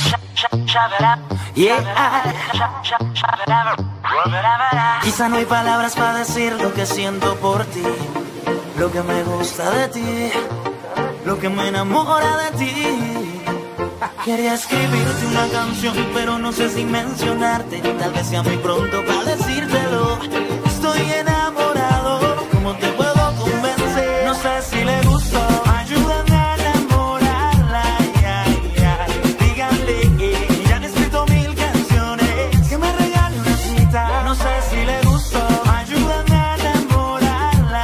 Quizá no hay palabras para decir lo que siento por ti, lo que me gusta de ti, lo que me enamora de ti. Quería escribirte una canción, pero no sé si mencionarte. Tal vez sea muy pronto para decírtelo. Estoy enamorado, ¿cómo te puedo convencer? No sé si le gustó. Ayúdame a enamorarla, díganle que ya han escrito 1000 canciones, que me regale una cita. No sé si le gustó. Ayúdame a enamorarla,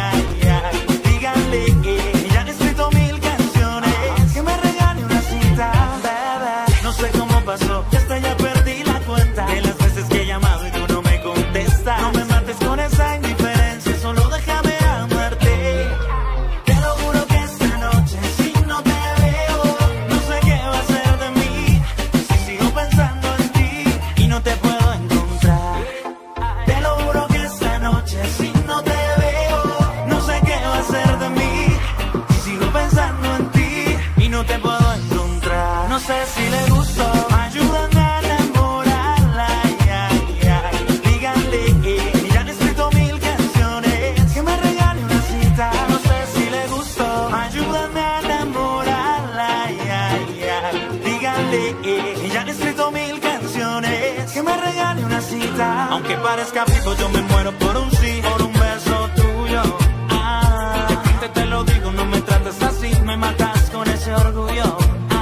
díganle que ya han escrito 1000 canciones, que me regale una cita. Bebé, no sé cómo pasó, que hasta ya perdí la cuenta de las veces que he llamado y tú no me contestas. No me mates con esa indiferencia, solo déjame amarte. Te lo juro que esta noche si no te veo, no sé qué va a ser de mí. Si sigo pensando en ti y no te puedo encontrar. Te lo juro que esta noche si no te veo, no sé qué va a ser de mí. Si sigo pensando en ti y no te puedo encontrar. No sé si le gustó. Ayúdame a enamorarla, díganle que ya han escrito 1000 canciones, que me regale una cita. No sé si le gustó. Ayúdame a enamorarla, díganle que ya han escrito 1000 canciones, que me regale una cita. Aunque parezca pico, yo me muero por un sí, por un beso tuyo. De frente te lo digo, no me trates así, me matas con ese orgullo.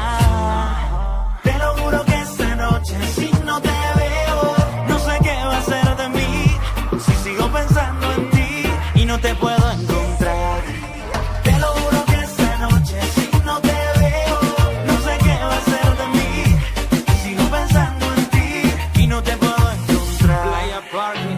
Te lo juro que esta noche si no te veo, no sé qué va a ser de mí. Si sigo pensando en ti y no te puedo encontrar. Te lo juro que esta noche si no te veo, no sé qué va a ser de mí. Si sigo pensando en ti y no te puedo encontrar. Playa Party.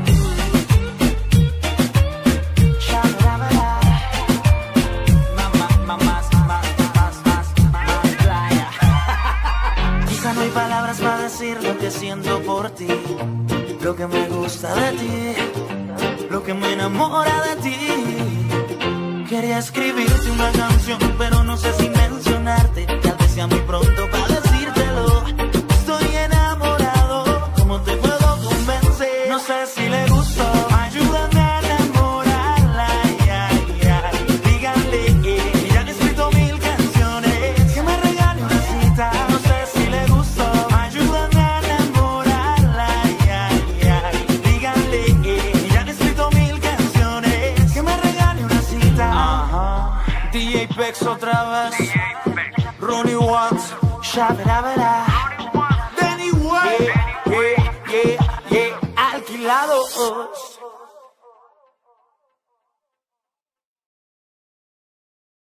Quizá no hay palabras para decir lo que siento por ti, lo que me gusta de ti, lo que me enamora de ti. Quería escribirte una canción, pero no sé si mencionarte. Tal vez sea muy pronto para decírtelo. Estoy enamorado, ¿cómo te puedo convencer? No sé si le gustó. Ayúdame a enamorarla, díganle que ya han escrito 1000 canciones, que me regale una cita. No sé si le gustó. Ayúdame a enamorarla, díganle que ya han escrito 1000 canciones, que me regale una cita. DJ Pex otra vez, Ronnie Watts, Shabra, Danny White, alquilados.